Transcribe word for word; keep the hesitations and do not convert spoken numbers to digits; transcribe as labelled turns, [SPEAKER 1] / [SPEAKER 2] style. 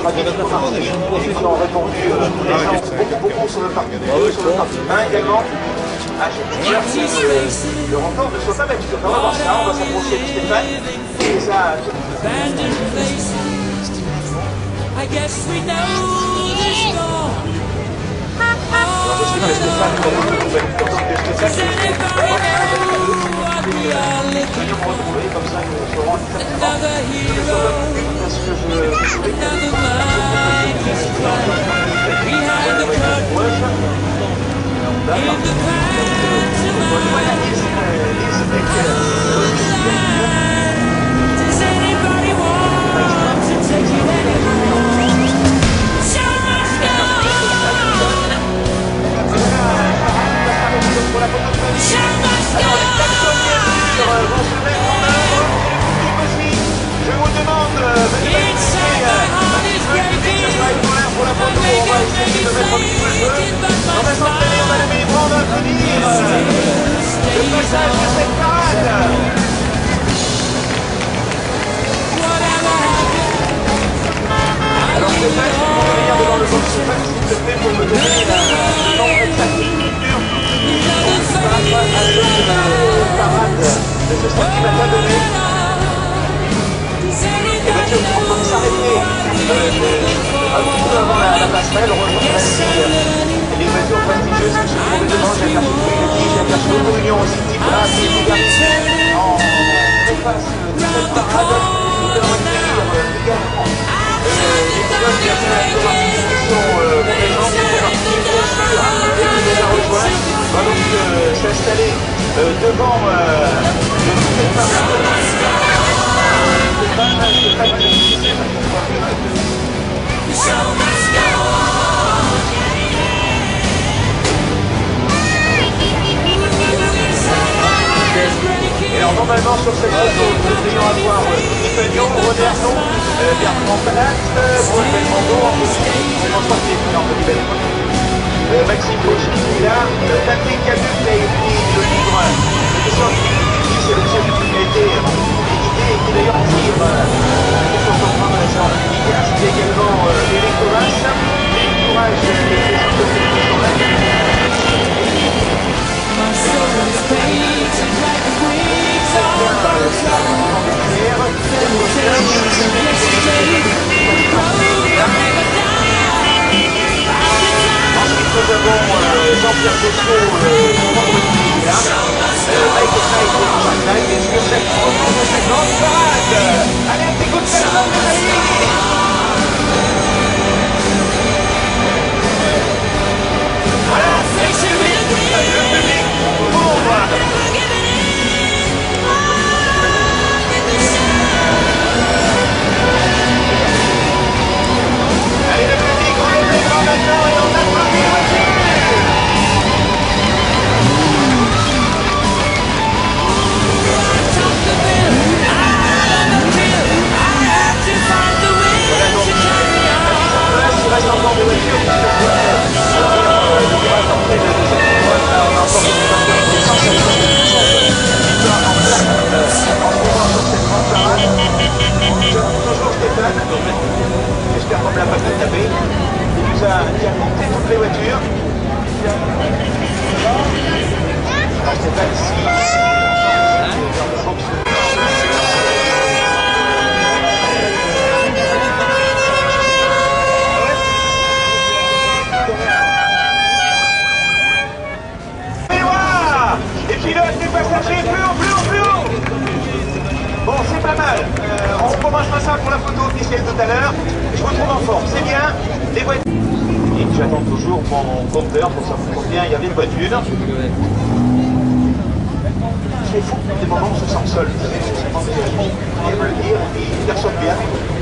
[SPEAKER 1] radio diplomatique et qui ont répondu euh, tous les gens, beaucoup, beaucoup sur le parti, sur le parti humain également. Ah, j'ai peur que le, le record ne soit pas battu. On va voir ça, on va s'approcher de Stéphane. Et ça...
[SPEAKER 2] I guess we know the score.
[SPEAKER 1] Je sais que Stéphane, comment on peut Stéphane,
[SPEAKER 2] Does anybody know what we are looking for? Another hero, another mind is crying behind the curtain. In the pantomime, does anybody want to take it anymore? Show must go. Show must go.
[SPEAKER 1] Je vous demande
[SPEAKER 2] Inside my heart is breaking. I wake up maybe thinking, but my smile still stays on. Whatever happened, I
[SPEAKER 1] Alors Stéphane, si vous pouvez venir devant le box Stéphane, s'il te plaît, pour me donner la nom exacte du parade de ce stade qui m'a pas donné. Les voitures qui vont s'arrêter un petit peu avant la, la passerelle, rejoindre les voitures prestigieuses qui se trouvent devant. J'ai aperçu Trinity, j'ai aperçu Union aussi, Tipra, qui est également en préface de cette parade. Nous allons accueillir également les pilotes qui ont fait la compétition présents, qui font partie bien sûr, et qui les a rejoints. On va donc s'installer devant cette parade. Et alors normalement sur cette photo, nous devrions avoir Philippe Agnon, René Arnaud, Bertrand Palat, Brunel Mando, on pense qu'il est plus en Belle Maxime Fauchy qui est là, Patrick Camus qui a écrit le livre, le question qui c'est le chef du qui a été édité et qui d'ailleurs tire la question sur le plan de la séance efficace. Il y a également Eric Thomas, Eric Courage qui a fait son côté de son
[SPEAKER 2] My soul is painted like the wings of butterflies. The tales of yesterday, road that never died.
[SPEAKER 1] Ensuite, nous avons Jean-Pierre Bosco, vendredi là. Mike Knight et Richard Knight. Est-ce que cette photo de cette grande parade? Allez, un petit coup de téléphone de Valérie. Voilà, c'est chez lui. Le public pour... Allez, le public, on lève les bras maintenant et on applaudit les voitures. Voilà donc, la mise en place, il reste encore des voitures qui se font le virage d'entrée de cette épreuve. Là, on a encore une voiture qui descend, ça va être en place en ce moment sur cette grande parade. Toujours Stéphane, j'espère qu'on ne l'a pas fait taper. Il nous a, il a monté toutes les voitures. Alors Stéphane, si... Les pilotes, les passagers, plus haut, plus haut, plus haut. Bon, c'est pas mal. Euh, on commencera ça pour la photo officielle tout à l'heure. Je vous trouve en forme, c'est bien. Les voitures. Et j'attends toujours mon compteur pour savoir combien il y avait de voitures. C'est fou, des moments où on se sent seul. Vous savez, c'est vraiment me le dire, et personne vient.